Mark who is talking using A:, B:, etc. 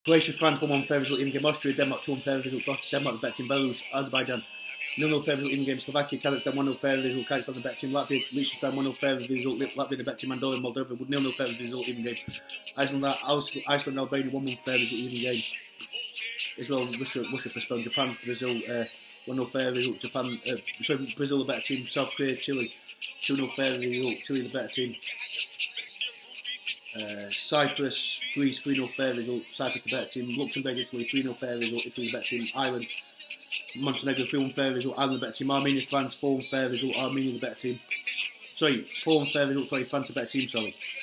A: Croatia, France 1-1 fair result, even game. Austria, Denmark 2-1 fair result, Denmark the better team. Belarus, Azerbaijan 0-0 fair result, even game. Slovakia, Kazakhstan 1-0 fair result, Kazakhstan the better team. Latvia, Liechtenstein 1-0 fair result, Latvia the better team. Moldova, Moldova 0-0 fair result, even game. Iceland, Albania 1-1 fair result, even game. Israel, Russia postponed. Japan, Brazil 1-0 fair result. Brazil the better team. South Korea, Chile 2-0 fair result, Chile the better team. Cyprus, Greece 3-0 fair result, Cyprus the better team. Luxembourg, Italy 3-0 fair result, Italy the better team. Ireland, Montenegro 3-1 fair result, Ireland the better team. Armenia, France 4-1 fair result, Armenia the better team. Sorry, 4-1 fair result, France the better team, sorry.